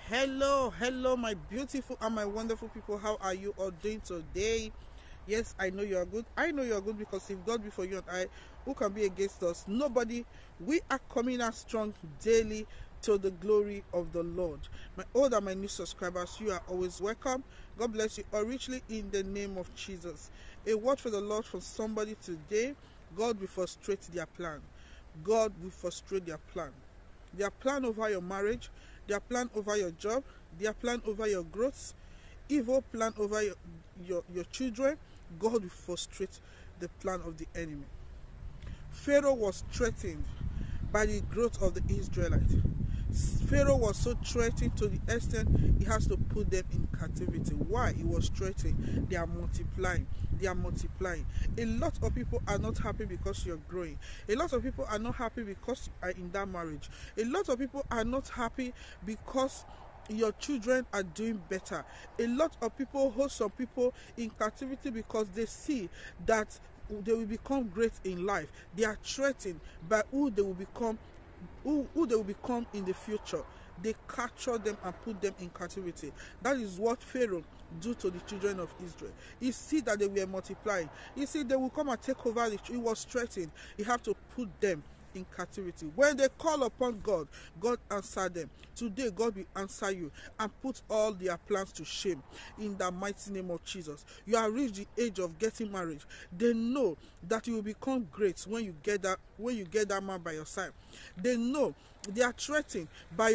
Hello, my beautiful and my wonderful people. How are you all doing today? Yes, I know you are good. I know you are good because if God be for you and I, who can be against us? Nobody. We are coming out strong daily to the glory of the Lord. My old and my new subscribers, you are always welcome. God bless you all richly in the name of Jesus. A word for the Lord from somebody today. God will frustrate their plan. God will frustrate their plan. Their plan over your marriage, their plan over your job, their plan over your growth, evil plan over your children. God will frustrate the plan of the enemy. Pharaoh was threatened by the growth of the Israelites. Pharaoh was so threatened to the extent he has to put them in captivity. Why? He was threatened. They are multiplying. They are multiplying. A lot of people are not happy because you're growing. A lot of people are not happy because you are in that marriage. A lot of people are not happy because your children are doing better. A lot of people hold some people in captivity because they see that they will become great in life. They are threatened by who they will become, who they will become in the future. They capture them and put them in captivity. That is what Pharaoh do to the children of Israel. He see that they were multiplying. He see they will come and take over. He was threatened. He have to put them in captivity. When they call upon God, God answer them. Today God will answer you and put all their plans to shame in the mighty name of Jesus. You have reached the age of getting married. They know that you will become great when you get that man by your side. They know. They are threatened by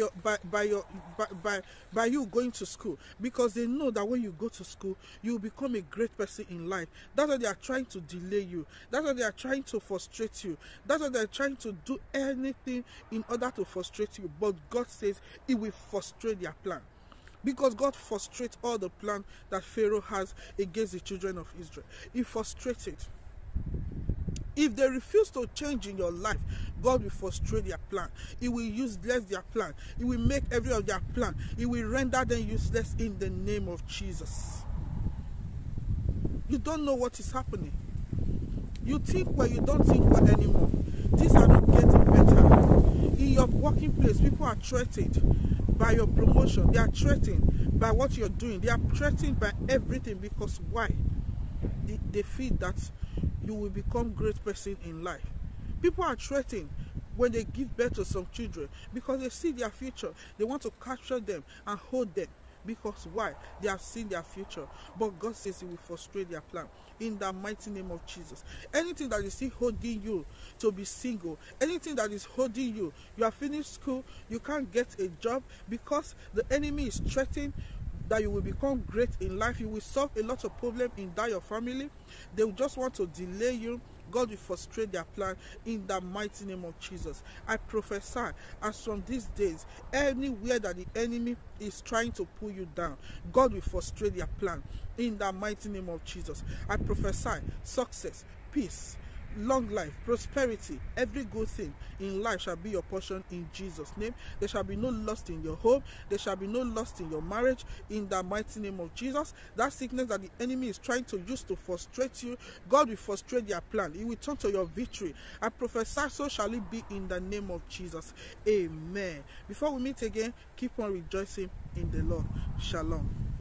you going to school because they know that when you go to school you will become a great person in life. That's why they are trying to delay you. That's why they are trying to frustrate you. That's why they are trying to do anything in order to frustrate you. But God says He will frustrate their plan. Because God frustrates all the plan that Pharaoh has against the children of Israel. He frustrates it. If they refuse to change in your life, God will frustrate their plan. He will useless their plan. He will make every of their plan. He will render them useless in the name of Jesus. You don't know what is happening. You think well, you don't think well anymore. Things are not getting better. In your working place, people are threatened by your promotion. They are threatened by what you're doing. They are threatened by everything because why? They feel that you will become a great person in life. People are threatened when they give birth to some children because they see their future. They want to capture them and hold them because why? They have seen their future. But God says He will frustrate their plan in the mighty name of Jesus. Anything that is still holding you to be single, anything that is holding you, you have finished school, you can't get a job because the enemy is threatening that you will become great in life. You will solve a lot of problems in that your family. They will just want to delay you. God will frustrate their plan in the mighty name of Jesus. I prophesy as from these days, anywhere that the enemy is trying to pull you down, God will frustrate their plan in the mighty name of Jesus. I prophesy success, peace, long life, prosperity, every good thing in life shall be your portion in Jesus' name. There shall be no loss in your home. There shall be no loss in your marriage in the mighty name of Jesus. That sickness that the enemy is trying to use to frustrate you, God will frustrate their plan. He will turn to your victory. I prophesy so shall it be in the name of Jesus. Amen. Before we meet again, keep on rejoicing in the Lord. Shalom.